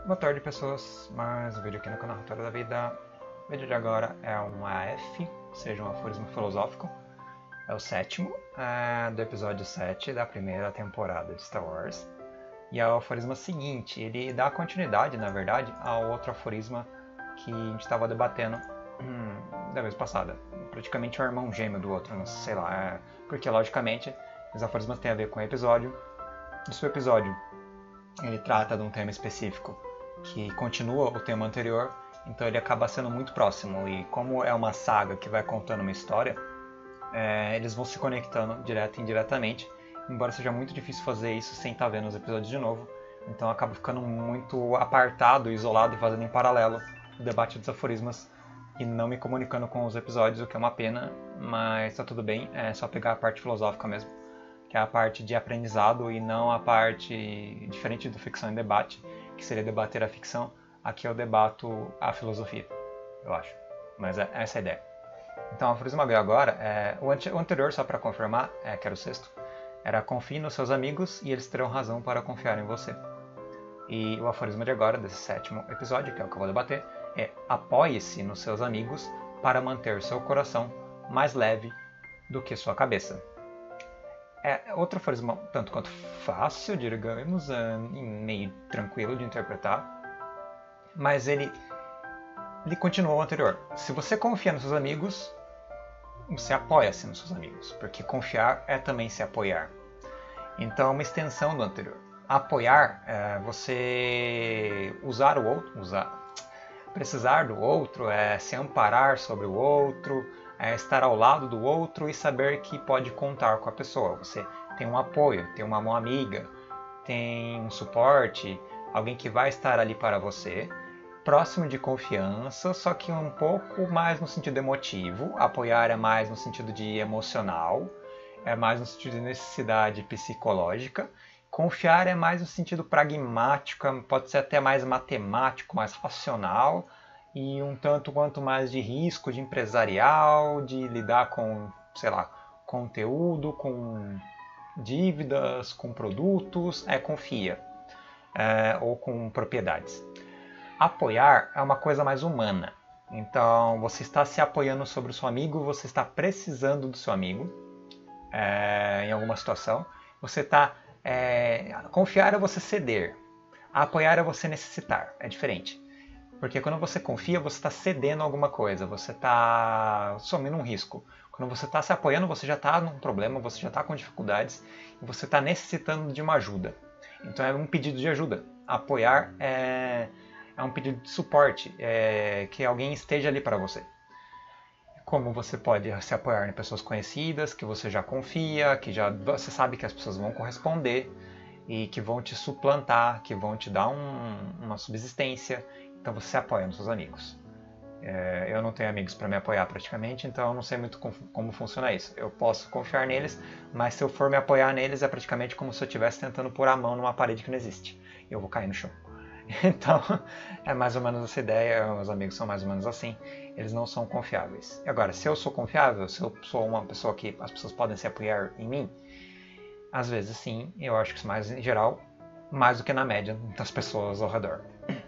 Boa tarde, pessoas. Mais um vídeo aqui no canal Roteiro da Vida. O vídeo de agora é um AF, ou seja, um aforismo filosófico. É o sétimo, do episódio 7 da primeira temporada de Star Wars. E é o aforismo seguinte, ele dá continuidade, na verdade, ao outro aforisma que a gente estava debatendo da vez passada. Praticamente o irmão gêmeo do outro, não sei lá. Porque, logicamente, os aforismos têm a ver com o episódio. E se o episódio ele trata de um tema específico que continua o tema anterior, então ele acaba sendo muito próximo. E como é uma saga que vai contando uma história, eles vão se conectando direto e indiretamente, embora seja muito difícil fazer isso sem estar vendo os episódios de novo. Então acaba ficando muito apartado, isolado e fazendo em paralelo o debate dos aforismas e não me comunicando com os episódios, o que é uma pena, mas tá tudo bem, é só pegar a parte filosófica mesmo, que é a parte de aprendizado e não a parte diferente do ficção em debate, que seria debater a ficção. Aqui eu debato a filosofia, eu acho. Mas essa é a ideia. Então, o aforismo agora, o anterior, só para confirmar, que era o sexto, era confie nos seus amigos e eles terão razão para confiar em você. E o aforismo de agora, desse sétimo episódio, que é o que eu vou debater, é apoie-se nos seus amigos para manter seu coração mais leve do que sua cabeça. É outro aforismo tanto quanto fácil, digamos, meio tranquilo de interpretar, mas ele continua o anterior. Se você confia nos seus amigos, você apoia-se nos seus amigos, porque confiar é também se apoiar. Então é uma extensão do anterior. Apoiar é você usar o outro, precisar do outro, é se amparar sobre o outro, é estar ao lado do outro e saber que pode contar com a pessoa. Você tem um apoio, tem uma mão amiga, tem um suporte, alguém que vai estar ali para você, próximo de confiança, só que um pouco mais no sentido emotivo. Apoiar é mais no sentido de emocional, é mais no sentido de necessidade psicológica. Confiar é mais no sentido pragmático, pode ser até mais matemático, mais racional, e um tanto quanto mais de risco, de empresarial, de lidar com, sei lá, conteúdo, com dívidas, com produtos, confia, ou com propriedades. Apoiar é uma coisa mais humana. Então, você está se apoiando sobre o seu amigo, você está precisando do seu amigo em alguma situação. Você está confiar é você ceder. Apoiar é você necessitar. É diferente. Porque quando você confia, você está cedendo alguma coisa. Você está assumindo um risco. Quando você está se apoiando, você já está num problema, você já está com dificuldades e você está necessitando de uma ajuda. Então é um pedido de ajuda. Apoiar é um pedido de suporte, que alguém esteja ali para você. Como você pode se apoiar em pessoas conhecidas, que você já confia, que você sabe que as pessoas vão corresponder e que vão te suplantar, que vão te dar uma subsistência. Então você se apoia nos seus amigos. Eu não tenho amigos para me apoiar praticamente, então eu não sei muito como funciona isso. Eu posso confiar neles, mas se eu for me apoiar neles é praticamente como se eu estivesse tentando pôr a mão numa parede que não existe. Eu vou cair no chão. Então, é mais ou menos essa ideia, os amigos são mais ou menos assim, eles não são confiáveis. E agora, se eu sou confiável, se eu sou uma pessoa que as pessoas podem se apoiar em mim, às vezes sim, eu acho que isso mais em geral, mais do que na média das pessoas ao redor.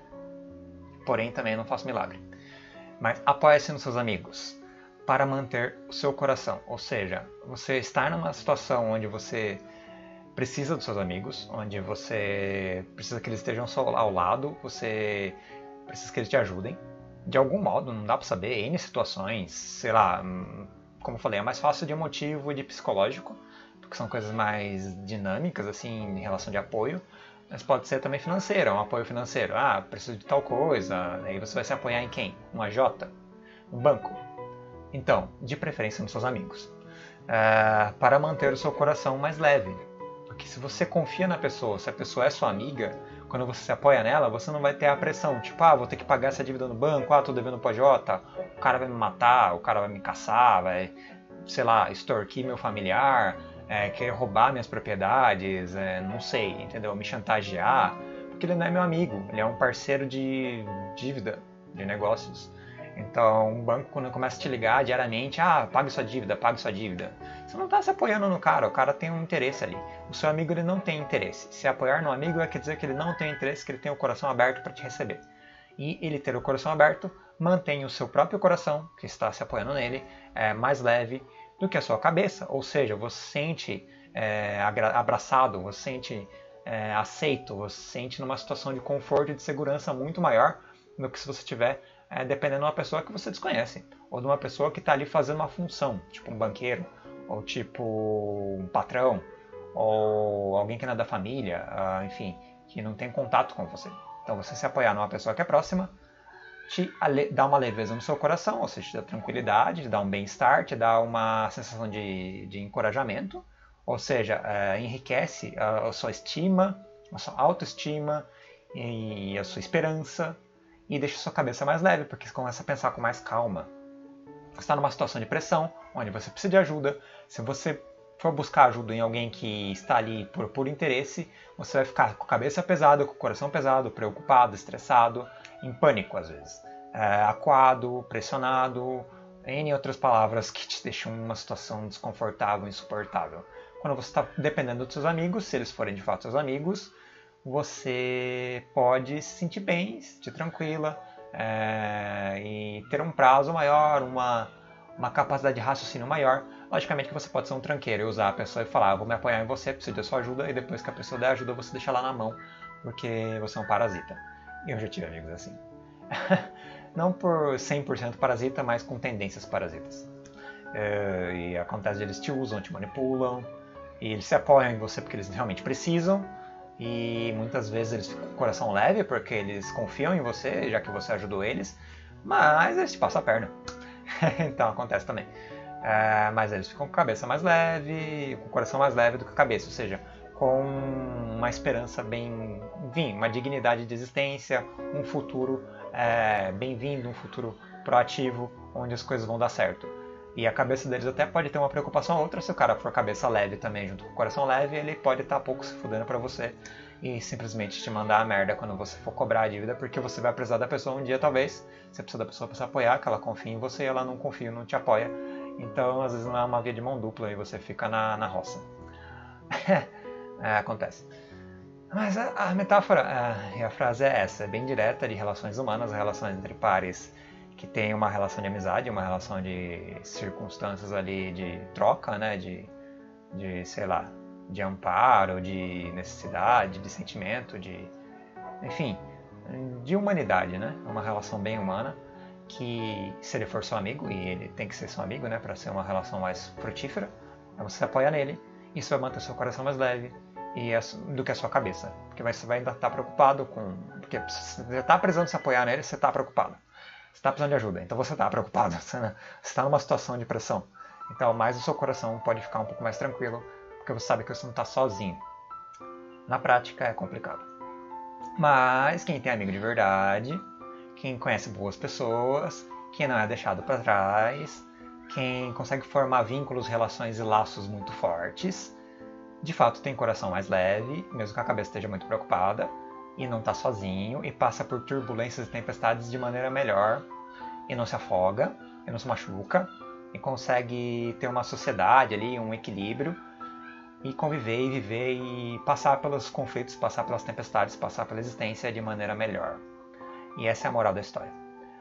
Porém, também não faço milagre. Mas apoie-se nos seus amigos para manter o seu coração. Ou seja, você estar numa situação onde você precisa dos seus amigos, onde você precisa que eles estejam ao lado, você precisa que eles te ajudem. De algum modo, não dá para saber, N situações, sei lá, como eu falei, é mais fácil de emotivo e de psicológico, porque são coisas mais dinâmicas, assim, em relação de apoio. Mas pode ser também financeiro, um apoio financeiro. Ah, preciso de tal coisa, aí você vai se apoiar em quem? Um AJ? Um banco? Então, de preferência nos seus amigos. Para manter o seu coração mais leve. Porque se você confia na pessoa, se a pessoa é sua amiga, quando você se apoia nela, você não vai ter a pressão. Tipo, vou ter que pagar essa dívida no banco, tô devendo pro AJ, o cara vai me matar, o cara vai me caçar, vai, sei lá, extorquir meu familiar, querer roubar minhas propriedades, não sei, entendeu? Me chantagear, porque ele não é meu amigo, ele é um parceiro de dívida, de negócios. Então, um banco, quando começa a te ligar diariamente, pague sua dívida, pague sua dívida. Você não está se apoiando no cara, o cara tem um interesse ali. O seu amigo, ele não tem interesse. Se apoiar no amigo quer dizer que ele não tem interesse, que ele tem o coração aberto para te receber. E ele ter o coração aberto mantém o seu próprio coração, que está se apoiando nele, mais leve do que a sua cabeça. Ou seja, você se sente abraçado, você se sente aceito, você se sente numa situação de conforto e de segurança muito maior do que se você estiver dependendo de uma pessoa que você desconhece, ou de uma pessoa que está ali fazendo uma função, tipo um banqueiro, ou tipo um patrão, ou alguém que não é da família, enfim, que não tem contato com você. Então você se apoiar numa pessoa que é próxima, te dá uma leveza no seu coração, ou seja, te dá tranquilidade, te dá um bem-estar, te dá uma sensação de encorajamento, ou seja, enriquece a sua estima, a sua autoestima e a sua esperança, e deixa a sua cabeça mais leve, porque você começa a pensar com mais calma. Você está numa situação de pressão, onde você precisa de ajuda. Se você for buscar ajuda em alguém que está ali por interesse, você vai ficar com a cabeça pesada, com o coração pesado, preocupado, estressado, em pânico às vezes. Acuado, pressionado, N outras palavras que te deixam numa situação desconfortável, insuportável. Quando você está dependendo dos seus amigos, se eles forem de fato seus amigos, você pode se sentir bem, se sentir tranquila e ter um prazo maior, uma capacidade de raciocínio maior. Logicamente que você pode ser um tranqueiro e usar a pessoa e falar, vou me apoiar em você, preciso da sua ajuda, e depois que a pessoa der ajuda, você deixa lá na mão, porque você é um parasita. E eu já tive amigos assim. Não por 100% parasita, mas com tendências parasitas. E acontece que eles te usam, te manipulam, e eles se apoiam em você porque eles realmente precisam, e muitas vezes eles ficam com o coração leve porque eles confiam em você, já que você ajudou eles, mas eles te passam a perna. Então acontece também. Mas eles ficam com a cabeça mais leve, com o coração mais leve do que a cabeça, ou seja, com uma esperança bem, enfim, uma dignidade de existência, um futuro bem-vindo, um futuro proativo, onde as coisas vão dar certo. E a cabeça deles até pode ter uma preocupação ou outra, se o cara for cabeça leve também, junto com o coração leve, ele pode estar pouco se fudendo pra você e simplesmente te mandar a merda quando você for cobrar a dívida, porque você vai precisar da pessoa um dia, talvez. Você precisa da pessoa para se apoiar, que ela confie em você e ela não confia, não te apoia. Então, às vezes não é uma via de mão dupla e você fica na roça. Acontece. Mas a metáfora e a frase é essa, é bem direta, de relações humanas, relações entre pares que tem uma relação de amizade, uma relação de circunstâncias ali de troca, né, de sei lá, de amparo, de necessidade, de sentimento, enfim, de humanidade, né? Uma relação bem humana que, se ele for seu amigo, e ele tem que ser seu amigo, né, para ser uma relação mais frutífera, você se apoia nele, isso vai manter seu coração mais leve do que a sua cabeça, porque você vai ainda estar preocupado porque você está precisando se apoiar nele, você está preocupado. Você está precisando de ajuda, então você está preocupado, você está numa situação de pressão. Então, mais o seu coração pode ficar um pouco mais tranquilo, porque você sabe que você não está sozinho. Na prática é complicado. Mas quem tem amigo de verdade, quem conhece boas pessoas, quem não é deixado para trás, quem consegue formar vínculos, relações e laços muito fortes, de fato tem coração mais leve, mesmo que a cabeça esteja muito preocupada, e não está sozinho, e passa por turbulências e tempestades de maneira melhor, e não se afoga, e não se machuca, e consegue ter uma sociedade ali, um equilíbrio, e conviver e viver e passar pelos conflitos, passar pelas tempestades, passar pela existência de maneira melhor. E essa é a moral da história.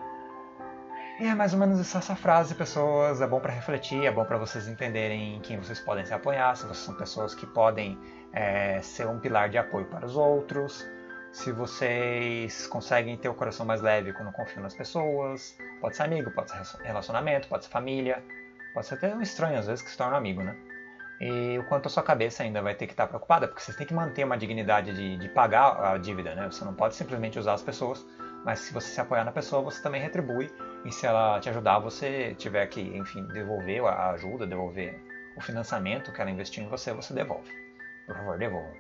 E é mais ou menos essa frase, pessoas, é bom para refletir, é bom para vocês entenderem em quem vocês podem se apoiar, se vocês são pessoas que podem ser um pilar de apoio para os outros, se vocês conseguem ter o coração mais leve quando confiam nas pessoas, pode ser amigo, pode ser relacionamento, pode ser família, pode ser até um estranho às vezes que se torna amigo, né? E o quanto a sua cabeça ainda vai ter que estar preocupada, porque vocês têm que manter uma dignidade de pagar a dívida, né? Você não pode simplesmente usar as pessoas, mas se você se apoiar na pessoa, você também retribui, e se ela te ajudar, você tiver que, enfim, devolver a ajuda, devolver o financiamento que ela investiu em você, você devolve. Por favor, devolva.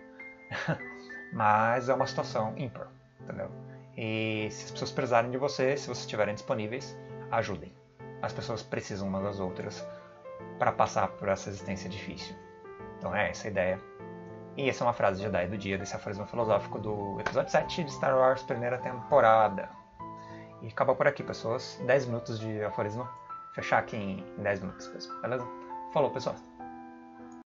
Mas é uma situação ímpar, entendeu? E se as pessoas precisarem de você, se vocês estiverem disponíveis, ajudem. As pessoas precisam umas das outras para passar por essa existência difícil. Então é essa a ideia. E essa é uma frase Jedi do dia, desse aforismo filosófico do episódio 7 de Star Wars, primeira temporada. E acaba por aqui, pessoas. 10 minutos de aforismo. Fechar aqui em 10 minutos, pessoal. Beleza? Falou, pessoal.